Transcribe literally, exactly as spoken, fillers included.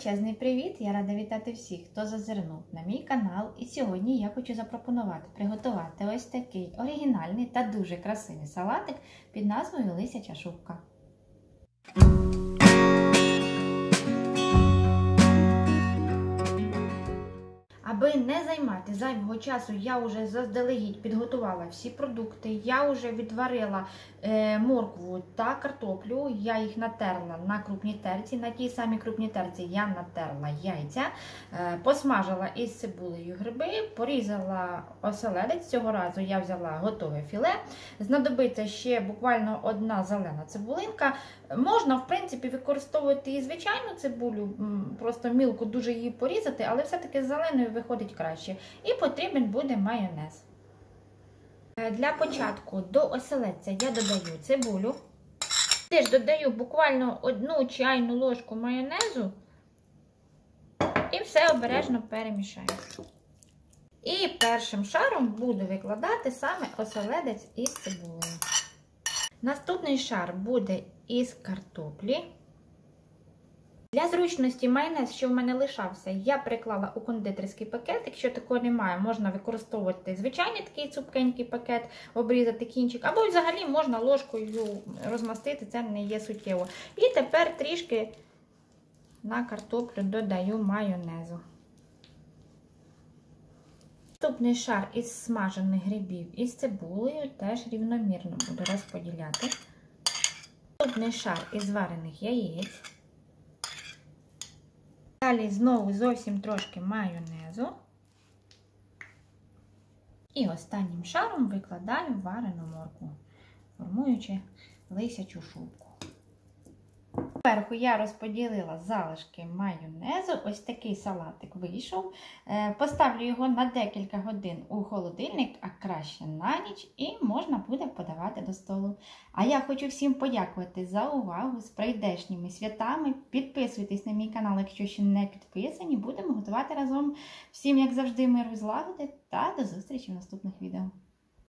Величезний привіт! Я рада вітати всіх, хто зазирнув на мій канал. І сьогодні я хочу запропонувати приготувати ось такий оригінальний та дуже красивий салатик під назвою Лисяча шубка. Аби не займати зайвого часу, я вже заздалегідь підготувала всі продукти. Я вже відварила е, моркву та картоплю, я їх натерла на крупній терці. На тій самій крупній терці я натерла яйця, е, посмажила із цибулею гриби, порізала оселедець. Цього разу я взяла готове філе. Знадобиться ще буквально одна зелена цибулинка. Можна, в принципі, використовувати і звичайну цибулю, просто мілко дуже її порізати, але все-таки з зеленою виходить краще. І потрібен буде майонез. Для початку до оселедця я додаю цибулю. Теж додаю буквально одну чайну ложку майонезу і все обережно перемішаю. І першим шаром буду викладати саме оселедець із цибулею. Наступний шар буде із картоплі. Для зручності майонез, що в мене лишався, я приклала у кондитерський пакет. Якщо такого немає, можна використовувати звичайний такий цупкенький пакет, обрізати кінчик, або взагалі можна ложкою розмастити, це не є суттєво. І тепер трішки на картоплю додаю майонезу. Наступний шар із смажених грибів із цибулею теж рівномірно буду розподіляти. Наступний шар із варених яєць. Далі знову зовсім трошки майонезу. І останнім шаром викладаю варену моркву, формуючи лисячу шубку. Зверху я розподілила залишки майонезу. Ось такий салатик вийшов. Поставлю його на декілька годин у холодильник, а краще на ніч, і можна буде подавати до столу. А я хочу всім подякувати за увагу, з прийдешніми святами. Підписуйтесь на мій канал, якщо ще не підписані. Будемо готувати разом. Всім, як завжди, миру і злагоди та до зустрічі в наступних відео.